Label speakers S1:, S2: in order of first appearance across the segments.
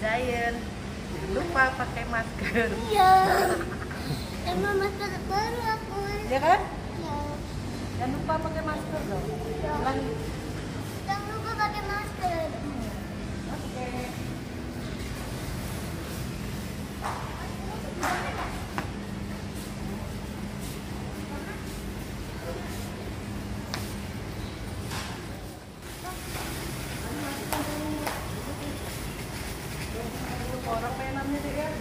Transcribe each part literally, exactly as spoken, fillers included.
S1: Giant. Jangan lupa pakai masker.
S2: Iya. Emang masker baru aku.
S1: Ya kan?
S2: Iya.
S1: Jangan lupa pakai masker dong.
S2: Iya.
S1: Ulangi.
S2: Jangan lupa pakai masker.
S1: Oke. Orang mainannya deh ya.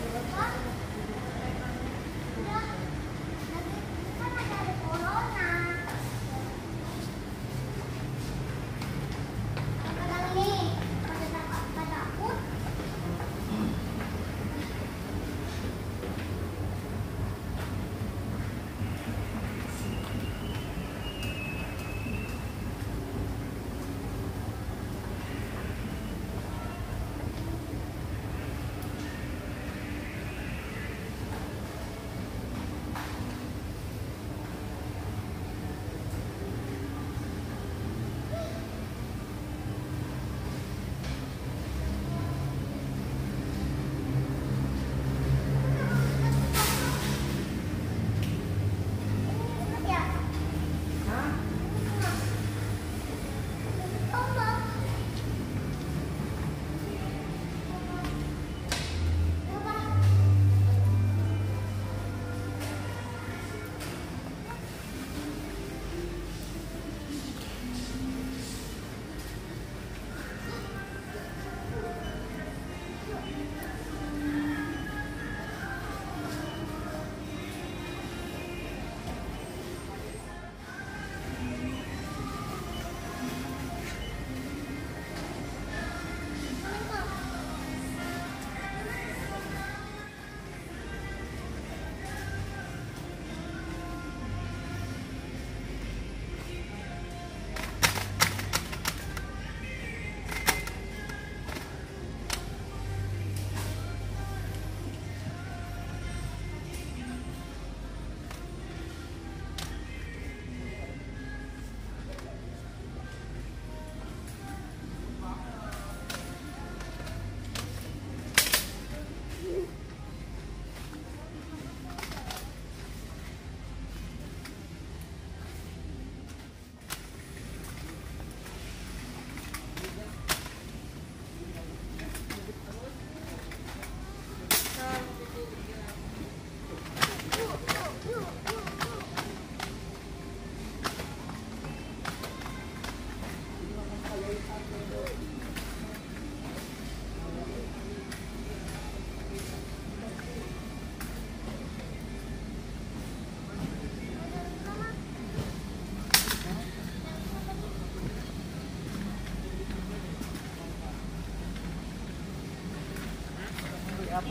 S1: Apa?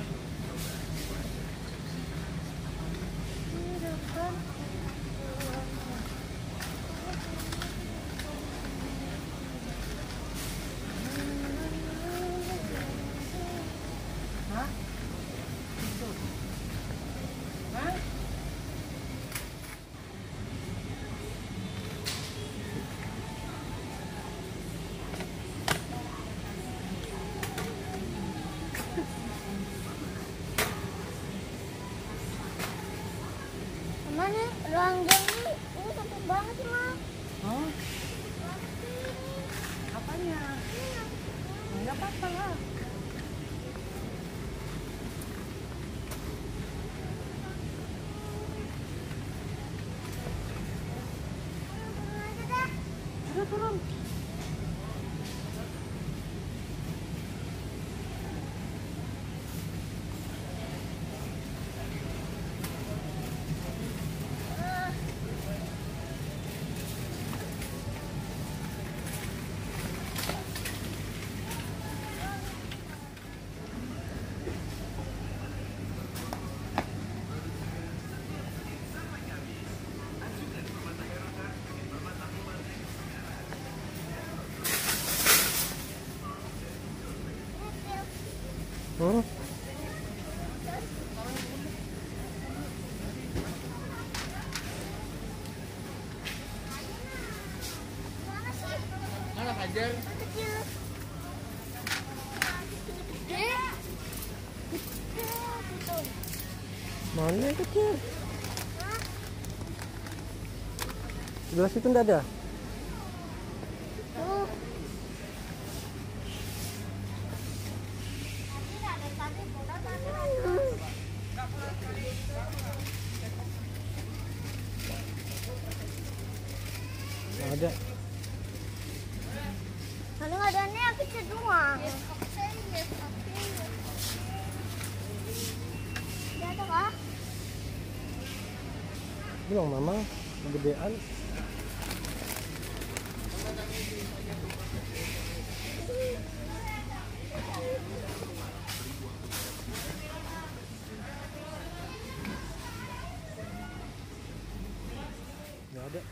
S1: Hah? Itu. Hah?
S2: Mana ruang gym ini? Ini sempit banget sih, Ma.
S1: Oh, apanya? Enggak apa-apa lah. Sudah turun. Hmm?
S2: Mana sih?
S1: Mana Fajar?
S2: Kecil. Gede.
S1: Mana yang kecil? Sebelah situ enggak ada?
S2: Tuh.
S1: Nggak ada.
S2: Kalau nggak ada nih aku doang. Ada kah?
S1: Bilang mama kegedean. Nggak ada.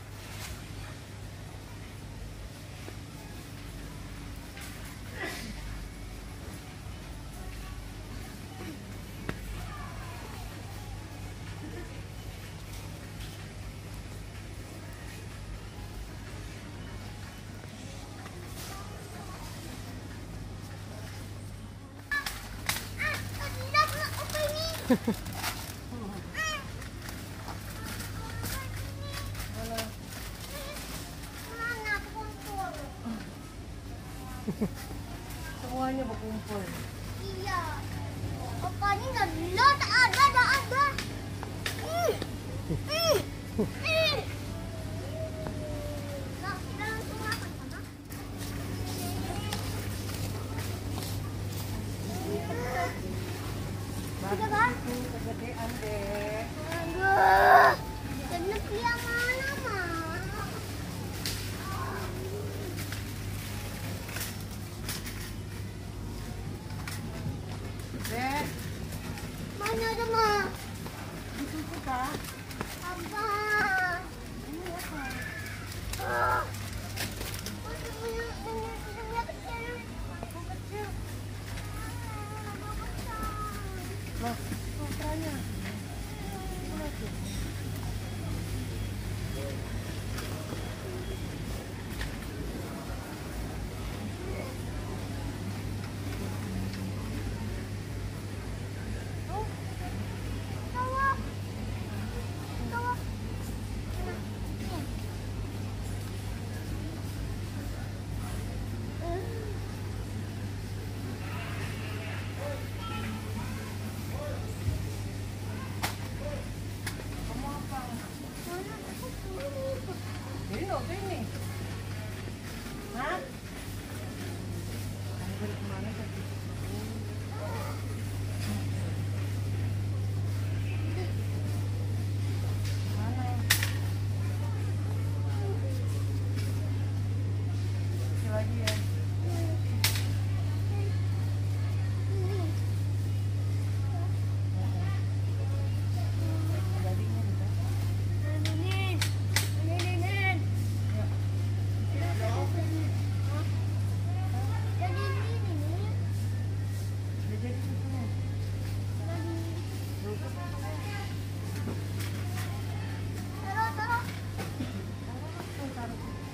S3: Semuanya berkumpul.
S2: Iya. Opanya nggak ada, tak ada, tak ada. Ih, ih, ih. Nah, kita langsung makan sana. Sudah kan?
S3: Kegedean deh.
S2: Aduh, genep dia mana mah?
S3: Dek,
S2: Mana ada mah?
S3: di situ kah?
S2: Apa?
S3: Ini apa?
S2: Ah. Oh, dunia, dunia, dunia kecil.
S3: Aku kecil.
S2: Ah, mau besar.
S3: Loh, sutranya. Mana tuh?
S2: Tawa. Tawa.
S3: Kamu apa?
S2: Mana aku tuh?
S3: Ini loh, ini. Hah? Kamu dari kemana tadi? Mana? Kecil lagi ya. Dagingnya juga. Udah jadi susunya. Tuh, taruh.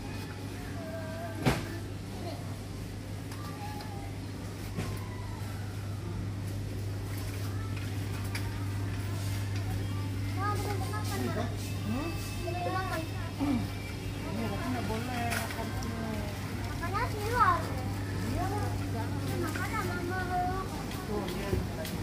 S3: Hmm? Ini tapi nggak boleh makan sini. Tuh, dia lagi.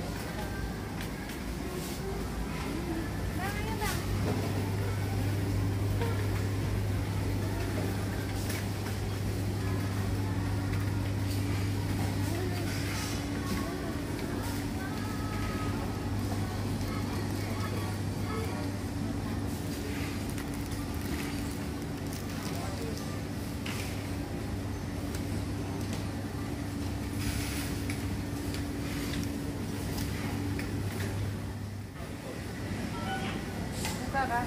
S3: Buka kan?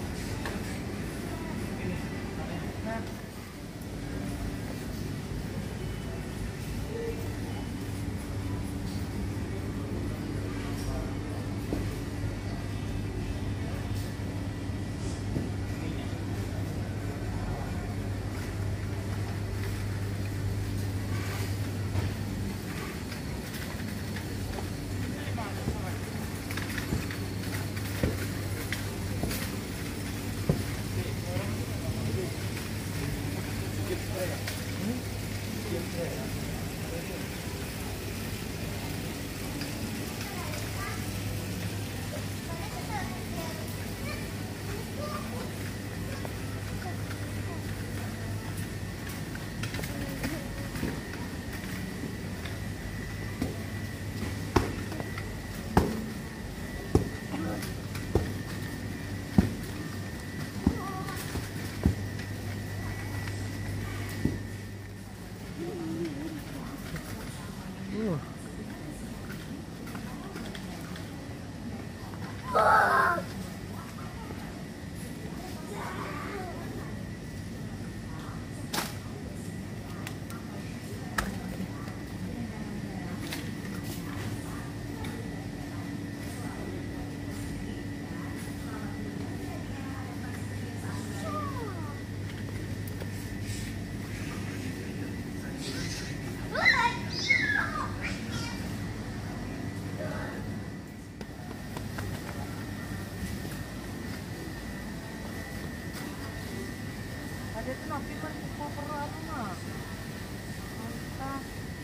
S3: Nah. Ada tuh napi kan koper apa mah? Mantap.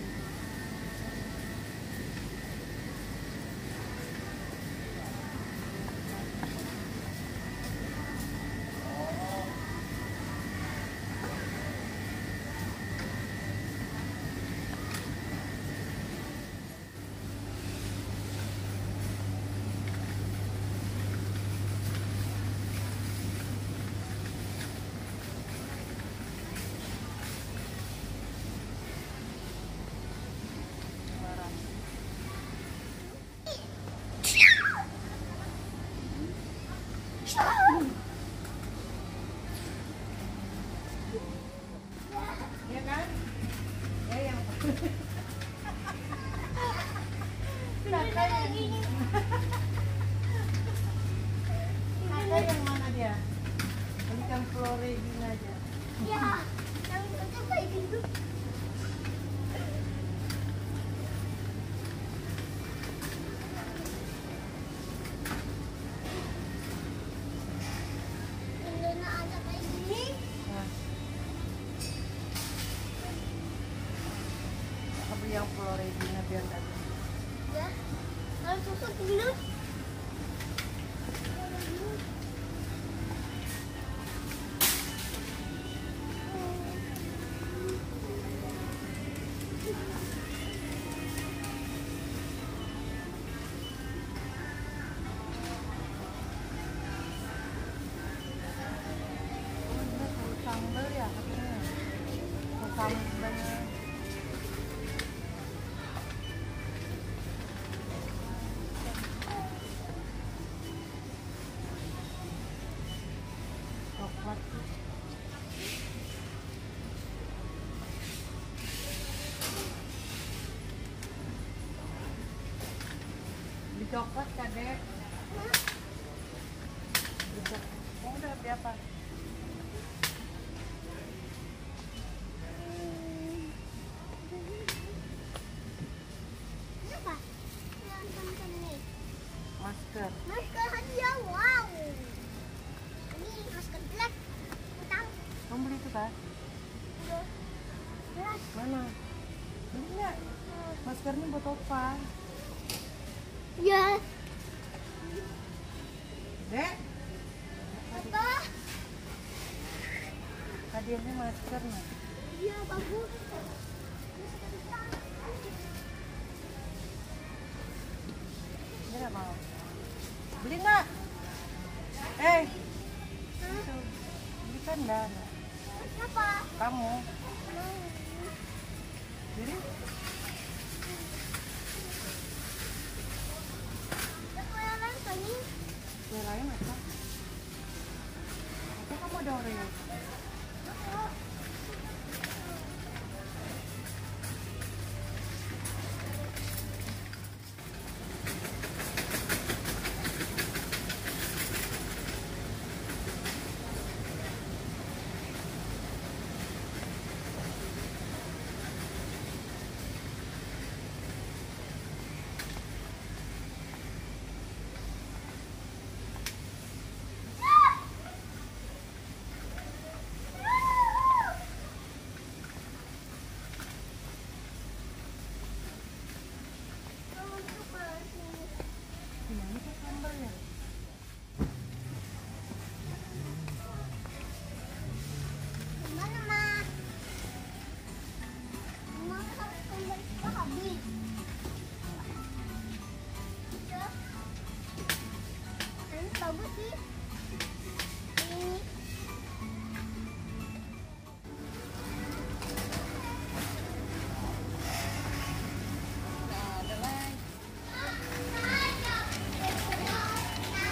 S3: Iya kan? Ya yang kakak yang kakak yang mana dia? Belikan Floridina aja.
S2: Ya, yang itu kayak gitu. Indona ada kayak gini.
S3: Nah, aku beli yang Floridina biar tadi.
S2: Ya, kalau susu dulu.
S3: Oh, ini full sambal ya katanya. Full sambal. Coklat tuh. Beli coklat kadek. Beli coklat. Oh, udah beli apa?
S2: Ini apa? Yang tonton nih.
S3: Masker.
S2: Masker hadiah, wow. Ini masker black. Utang.
S3: Kamu beli itu kan?
S2: Udah. Belas.
S3: Mana? Beli nggak? Maskernya buat apa?
S2: Ya.
S3: Dek,
S2: Apa?
S3: hadiahnya masker nah.
S2: Iya, bagus.
S3: Dia nggak mau. Beli nggak? Eh,
S2: Hah?
S3: itu. Beli kan dah.
S2: Apa?
S3: Kamu beli?
S2: Apa yang lain tadi?
S3: Yang lain apa? Apa kamu ada Oreo? Gimana sih sambalnya?
S2: Gimana, Ma? Ma, kalau kembali kita habis. Ya. Ini bagus sih. Ini.
S3: Nggak ada lagi.